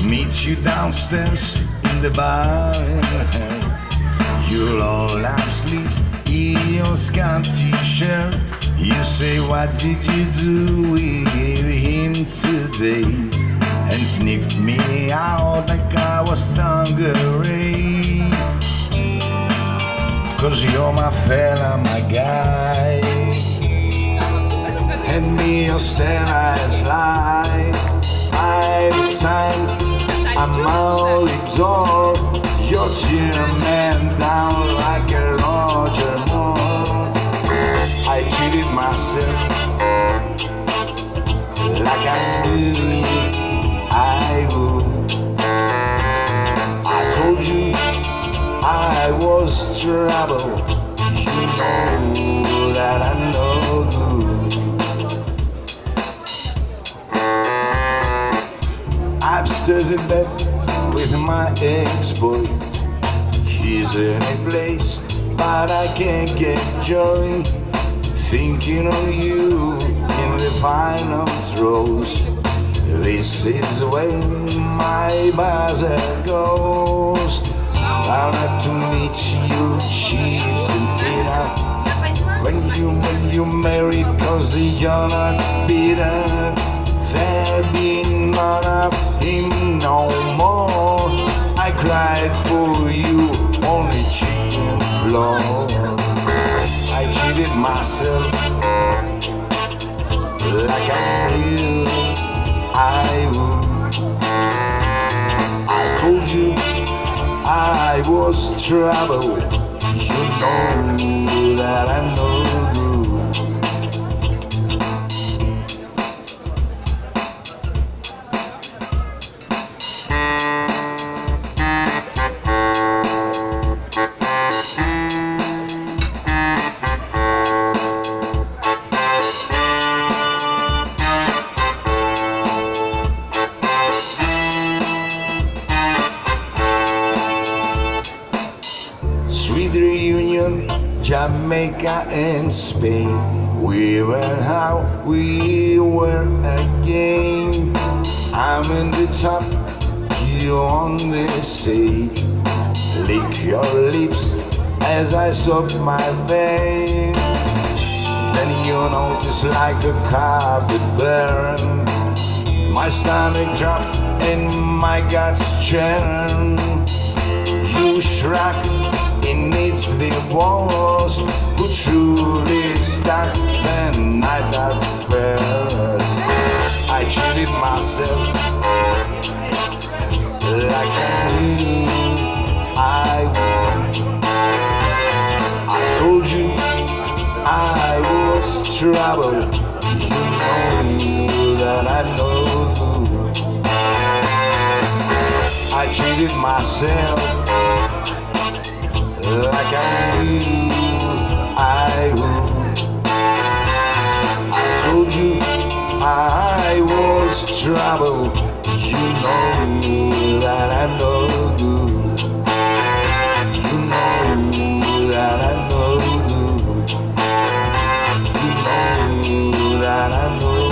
meet you downstairs in the bar. You'll all have sleeves in your scarf t-shirt. You say, what did you do with him today? And sniffed me out like I was Tanqueray. 'Cause you're my fella, my guy. Hand me your starlight fly. By the time I'm out the door, you're tearing man down like a Roger Moore. I treated myself like I knew I would. I told you I was trouble. You know that I know good. Upstairs in bed with my ex-boy. He's in a place, but I can't get joy. Thinking of you in the final throes. This is when my buzzer goes. I'll have to meet you, cheese and Peter. When you married, 'cause you're not bitter. There be none of him no more. I cried for you on the chicken floor. I cheated myself like I knew I would. I told you I was trouble. You know that I know good. Sweet reunion, Jamaica and Spain. We were how we were again. I'm in the top, you're on the sea. Lick your lips as I soak my vein. Then you notice like a carpet burn. My stomach dropped and my guts churn. You shrug. It's the ones who truly stuck the night at first. I cheated myself like I knew I would. I told you I was trouble. You know that I know good. I cheated myself like I knew I would. I told you I was trouble. You know that I know good. You know that I know good. You know that I know good.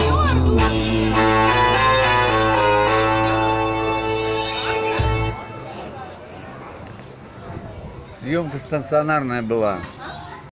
Съемка стационарная была.